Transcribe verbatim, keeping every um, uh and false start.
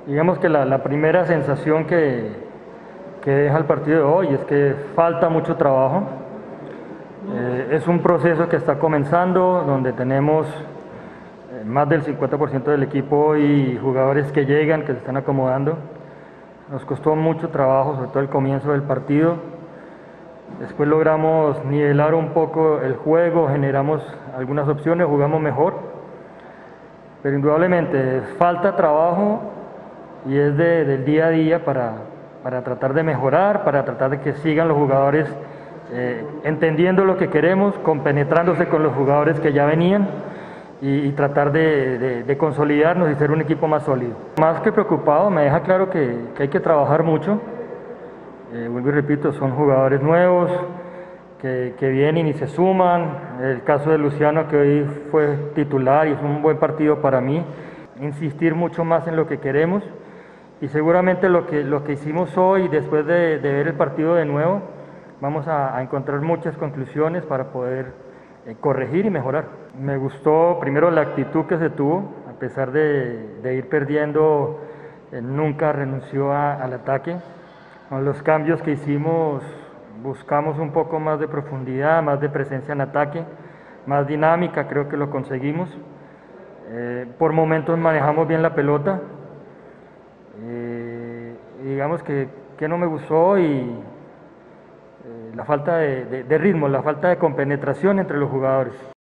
Digamos que la, la primera sensación que, que deja el partido de hoy es que falta mucho trabajo. Eh, es un proceso que está comenzando, donde tenemos eh, más del cincuenta por ciento del equipo y jugadores que llegan, que se están acomodando. Nos costó mucho trabajo, sobre todo el comienzo del partido. Después logramos nivelar un poco el juego, generamos algunas opciones, jugamos mejor. Pero indudablemente falta trabajo y es de, del día a día para, para tratar de mejorar, para tratar de que sigan los jugadores eh, entendiendo lo que queremos, compenetrándose con los jugadores que ya venían y, y tratar de, de, de consolidarnos y ser un equipo más sólido. Más que preocupado, me deja claro que, que hay que trabajar mucho. Eh, vuelvo y repito, son jugadores nuevos que, que vienen y se suman. El caso de Luciano, que hoy fue titular y es un buen partido para mí. Insistir mucho más en lo que queremos y seguramente lo que, lo que hicimos hoy, después de, de ver el partido de nuevo, vamos a, a encontrar muchas conclusiones para poder eh, corregir y mejorar. Me gustó primero la actitud que se tuvo, a pesar de, de ir perdiendo, eh, nunca renunció a, al ataque. Con los cambios que hicimos buscamos un poco más de profundidad, más de presencia en ataque, más dinámica, creo que lo conseguimos. Eh, por momentos manejamos bien la pelota. Eh, digamos que, que no me gustó y eh, la falta de, de, de ritmo, la falta de compenetración entre los jugadores.